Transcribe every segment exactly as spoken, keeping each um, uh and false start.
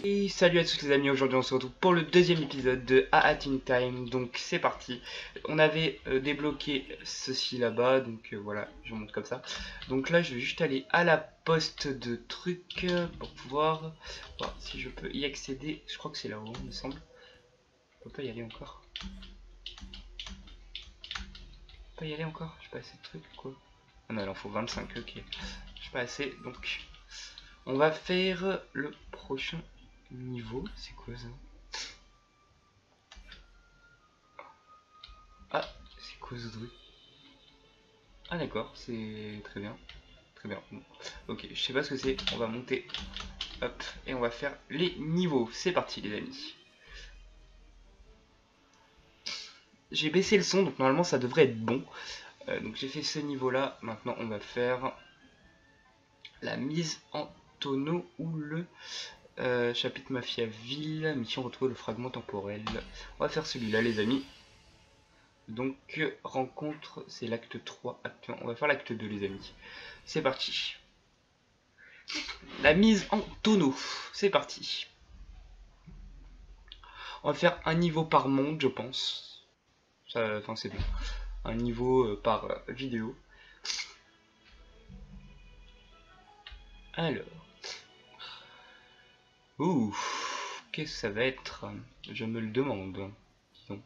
Et salut à tous les amis, aujourd'hui on se retrouve pour le deuxième épisode de A Hat in Time, donc c'est parti. On avait euh, débloqué ceci là-bas, donc euh, voilà, je vous montre comme ça. Donc là je vais juste aller à la poste de trucs euh, pour pouvoir voir si je peux y accéder. Je crois que c'est là-haut, il me semble. On peut pas y aller encore. On peut pas y aller encore, j'ai pas assez de trucs quoi. Ah non, il en faut vingt-cinq, ok. J'ai pas assez, donc on va faire le prochain niveau. C'est quoi ça? Ah, c'est quoi ce truc? Ah d'accord, c'est très bien. Très bien. Bon. Ok, je sais pas ce que c'est. On va monter. Hop, et on va faire les niveaux. C'est parti les amis. J'ai baissé le son, donc normalement ça devrait être bon. Euh, donc j'ai fait ce niveau là. Maintenant on va faire la mise en tonneau ou le euh, chapitre Mafia Ville. Mission retrouver le fragment temporel. On va faire celui-là les amis. Donc rencontre, c'est l'acte trois. Acte un. On va faire l'acte deux les amis. C'est parti. La mise en tonneau. C'est parti. On va faire un niveau par monde, je pense. Ça, enfin, c'est bien. Un niveau euh, par euh, vidéo. Alors. Ouh. Qu'est-ce que ça va être? Je me le demande. Disons.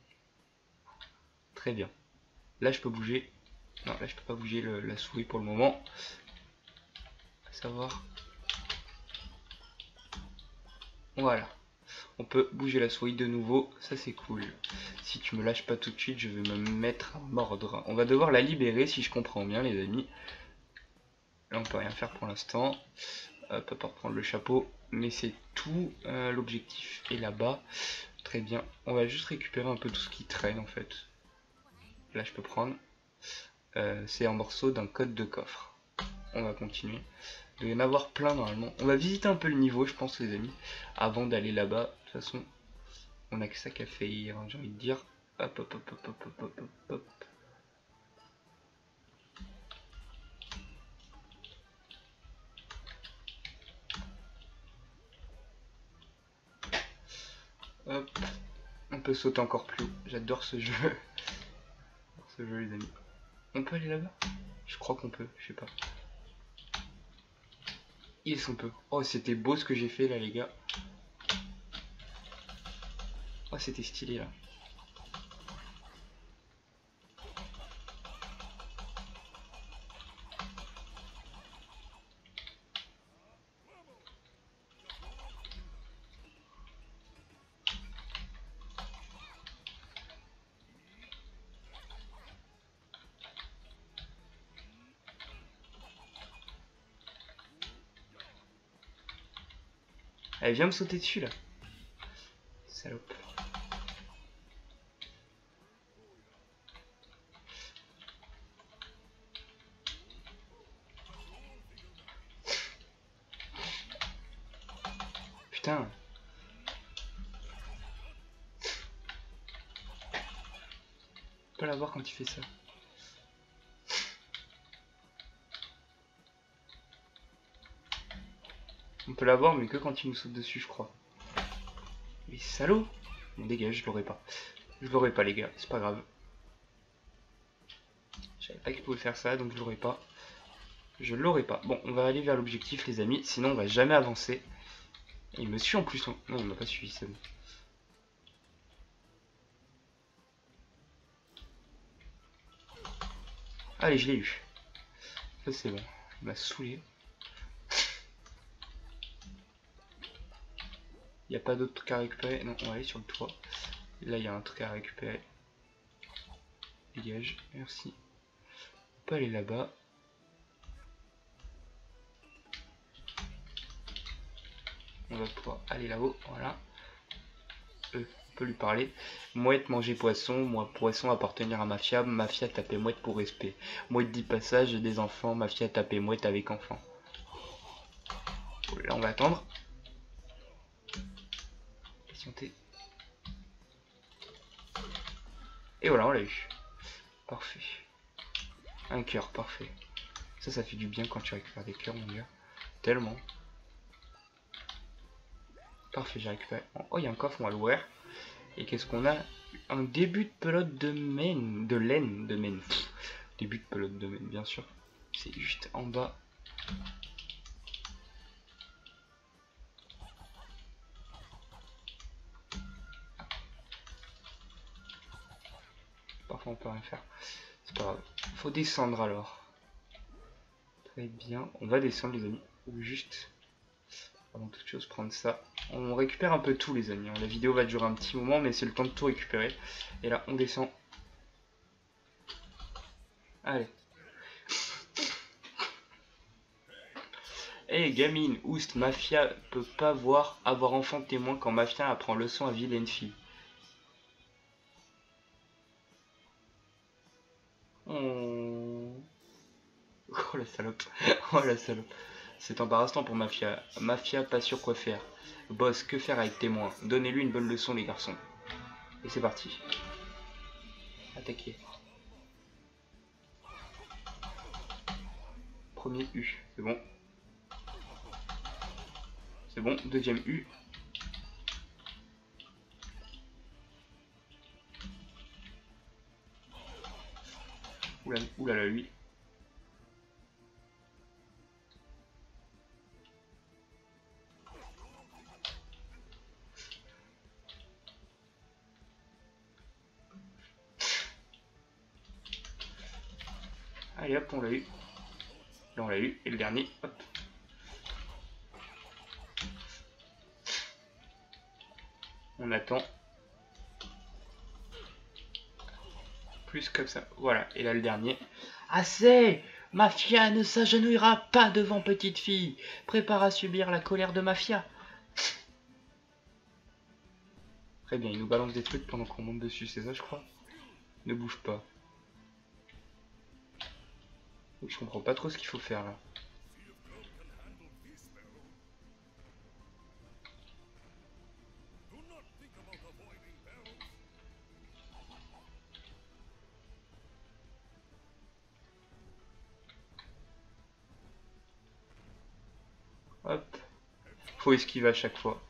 Très bien. Là, je peux bouger. Non, là, je peux pas bouger le, la souris pour le moment. À savoir. Voilà. On peut bouger la souris de nouveau. Ça, c'est cool. Si tu me lâches pas tout de suite, je vais me mettre à mordre. On va devoir la libérer, si je comprends bien, les amis. Là, on peut rien faire pour l'instant. Hop, hop, reprendre le chapeau. Mais c'est tout. Euh, L'objectif est là-bas. Très bien. On va juste récupérer un peu tout ce qui traîne, en fait. Là, je peux prendre. Euh, c'est un morceau d'un code de coffre. On va continuer. Il doit y en avoir plein, normalement. On va visiter un peu le niveau, je pense, les amis. Avant d'aller là-bas. De toute façon, on a que ça qu'à faire, hein, j'ai envie de dire. Hop, hop, hop, hop, hop, hop, hop, hop, hop. Hop. On peut sauter encore plus haut. J'adore ce jeu. J'adore ce jeu, les amis. On peut aller là-bas? Je crois qu'on peut, je sais pas. Ils sont peu. Oh, c'était beau ce que j'ai fait là, les gars. Oh, c'était stylé là. Elle vient me sauter dessus là. Salope. Putain. Je peux la voir quand tu fais ça. On peut la voir mais que quand il nous saute dessus, je crois. Mais salaud. Bon, dégage, je l'aurais pas. Je l'aurais pas les gars, c'est pas grave. Je savais pas qu'il pouvait faire ça, donc je l'aurais pas. Je l'aurais pas. Bon, on va aller vers l'objectif les amis, sinon on va jamais avancer. Et il me suit en plus. Non, il m'a pas suivi, c'est bon. Allez, je l'ai eu. Ça c'est bon. Il m'a saoulé. Il n'y a pas d'autre truc à récupérer. Non, on va aller sur le toit. Là, il y a un truc à récupérer. Dégage, merci. On peut aller là-bas. On va pouvoir aller là-haut. Voilà. Euh, on peut lui parler. Mouette manger poisson. Moi, poisson appartenir à mafia. Mafia taper mouette pour respect. Mouette dit passage des enfants. Mafia taper mouette avec enfants. Là, on va attendre. Patienter. Et voilà, on l'a eu. Parfait. Un cœur, parfait. Ça, ça fait du bien quand tu récupères des cœurs, mon gars. Tellement. Parfait, j'ai récupéré. Oh, il y a un coffre, on va l'ouvrir. Et qu'est-ce qu'on a? Un début de pelote de mène, de laine, de mène. Début de pelote de mène, bien sûr. C'est juste en bas. Parfois on peut rien faire. C'est pas grave. Faut descendre alors. Très bien. On va descendre les amis. Ou juste, avant toute chose, prendre ça. On récupère un peu tout les amis. La vidéo va durer un petit moment, mais c'est le temps de tout récupérer. Et là, on descend. Allez. Eh hey, gamine, oust, Mafia peut pas voir avoir enfant témoin quand Mafia apprend leçon à vilaine fille. Oh. Oh la salope. Oh la salope. C'est embarrassant pour Mafia. Mafia pas sûr quoi faire. Boss, que faire avec témoin? Donnez-lui une bonne leçon les garçons. Et c'est parti. Attaquer. Premier U, c'est bon. C'est bon, deuxième U. Oulala, oulala lui. Allez hop, on l'a eu. Là on l'a eu. Et le dernier, hop. On attend. Plus comme ça. Voilà. Et là le dernier. Assez! Mafia ne s'agenouillera pas devant petite fille. Prépare à subir la colère de Mafia. Très bien, il nous balance des trucs pendant qu'on monte dessus, c'est ça je crois. Ne bouge pas. Je comprends pas trop ce qu'il faut faire là. Hop. Faut esquiver à chaque fois.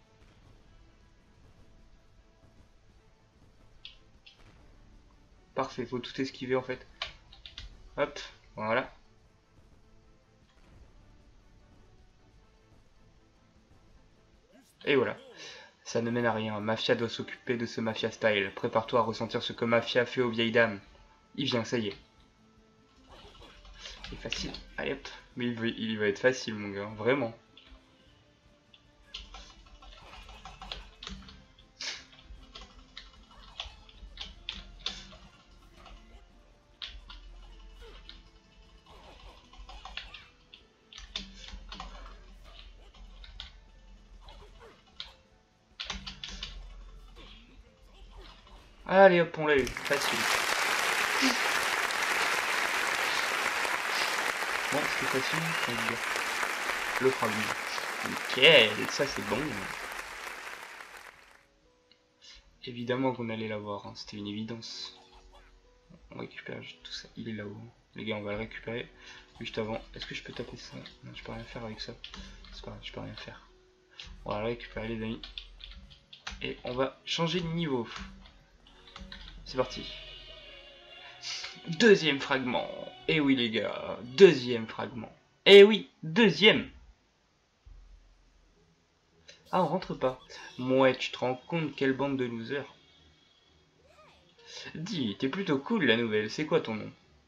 Parfait, faut tout esquiver en fait. Hop, voilà. Et voilà. Ça ne mène à rien. Mafia doit s'occuper de ce Mafia style. Prépare-toi à ressentir ce que Mafia fait aux vieilles dames. Il vient, ça y est. C'est facile. Allez hop. Mais il va, il va être facile mon gars, vraiment. Allez hop, on l'a eu. Facile. Bon, c'était facile. Le fragment. Nickel, ça c'est bon. Évidemment qu'on allait l'avoir, hein. C'était une évidence. On récupère juste tout ça. Il est là-haut. Les gars, on va le récupérer. Juste avant. Est-ce que je peux taper ça? Non, je peux rien faire avec ça. C'est pas grave, je peux rien faire. On va le récupérer les amis. Et on va changer de niveau. C'est parti. Deuxième fragment. Et oui les gars, deuxième fragment. Et oui, deuxième. Ah, on rentre pas. Mouais, tu te rends compte quelle bande de losers. Dis, t'es plutôt cool la nouvelle, c'est quoi ton nom?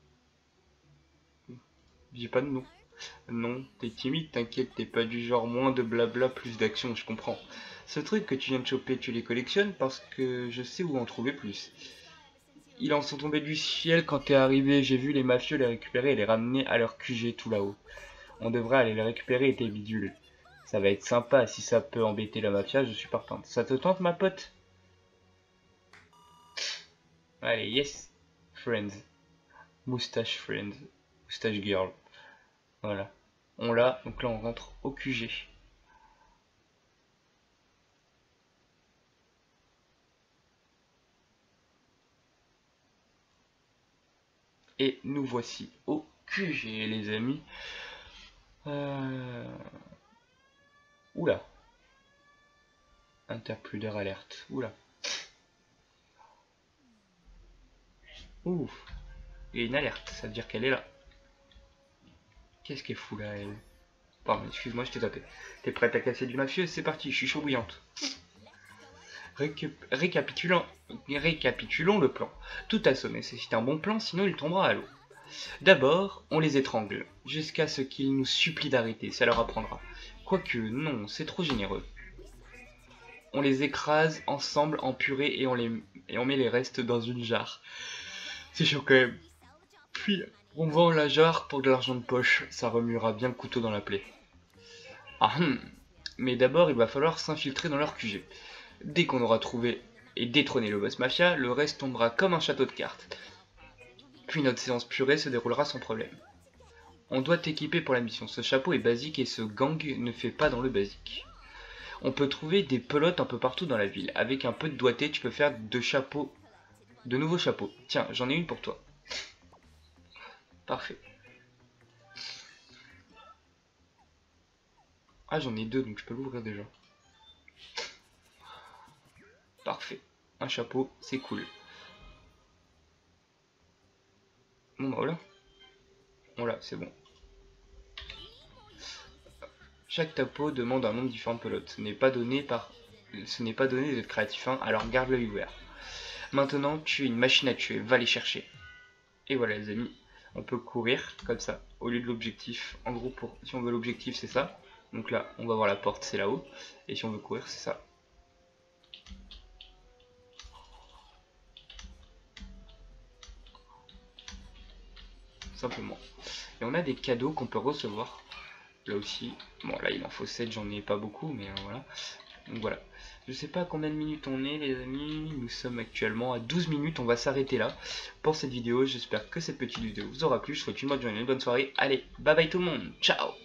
J'ai pas de nom. Non, t'es timide, t'inquiète, t'es pas du genre moins de blabla, plus d'action, je comprends. Ce truc que tu viens de choper, tu les collectionnes parce que je sais où en trouver plus. Ils en sont tombés du ciel quand t'es arrivé, j'ai vu les mafieux les récupérer et les ramener à leur Q G tout là-haut. On devrait aller les récupérer et tes bidules. Ça va être sympa, si ça peut embêter la mafia, je suis partante. Ça te tente ma pote? Allez, yes, friends. Moustache friends. Moustache girl. Voilà. On l'a, donc là on rentre au Q G. Et nous voici au Q G les amis. Euh... Oula. Interpludeur alerte. Oula. Ouh. Il y a une alerte, ça veut dire qu'elle est là. Qu'est-ce qu'elle fout là, elle? Pardon, excuse-moi, je t'ai tapé. T'es prête à casser du mafieux? C'est parti, je suis chaud bouillante. Récap récapitulons, récapitulons le plan. Tout assaut nécessite un bon plan, sinon il tombera à l'eau. D'abord, on les étrangle, jusqu'à ce qu'ils nous supplient d'arrêter, ça leur apprendra. Quoique, non, c'est trop généreux. On les écrase ensemble en purée et on, les, et on met les restes dans une jarre. C'est chaud quand même. Puis, on vend la jarre pour de l'argent de poche, ça remuera bien le couteau dans la plaie. Ah hum. Mais d'abord, il va falloir s'infiltrer dans leur Q G. Dès qu'on aura trouvé et détrôné le boss mafia, le reste tombera comme un château de cartes. Puis notre séance purée se déroulera sans problème. On doit t'équiper pour la mission. Ce chapeau est basique et ce gang ne fait pas dans le basique. On peut trouver des pelotes un peu partout dans la ville. Avec un peu de doigté, tu peux faire de chapeaux, de nouveaux chapeaux. Tiens, j'en ai une pour toi. Parfait. Ah, j'en ai deux, donc je peux l'ouvrir déjà. Parfait. Un chapeau, c'est cool. Bon bah voilà. Voilà, c'est bon. Chaque tapeau demande un nombre différent de pelotes. Ce n'est pas donné par... Ce n'est pas donné d'être créatif, hein, alors garde l'œil ouvert. Maintenant, tu es une machine à tuer, va les chercher. Et voilà les amis, on peut courir comme ça, au lieu de l'objectif. En gros, pour si on veut l'objectif, c'est ça. Donc là, on va voir la porte, c'est là-haut. Et si on veut courir, c'est ça. Simplement. Et on a des cadeaux qu'on peut recevoir. Là aussi, bon là il en faut sept, j'en ai pas beaucoup, mais euh, voilà. Donc voilà. Je sais pas à combien de minutes on est les amis, nous sommes actuellement à douze minutes, on va s'arrêter là pour cette vidéo. J'espère que cette petite vidéo vous aura plu, je vous souhaite une bonne journée, une bonne soirée. Allez, bye bye tout le monde, ciao.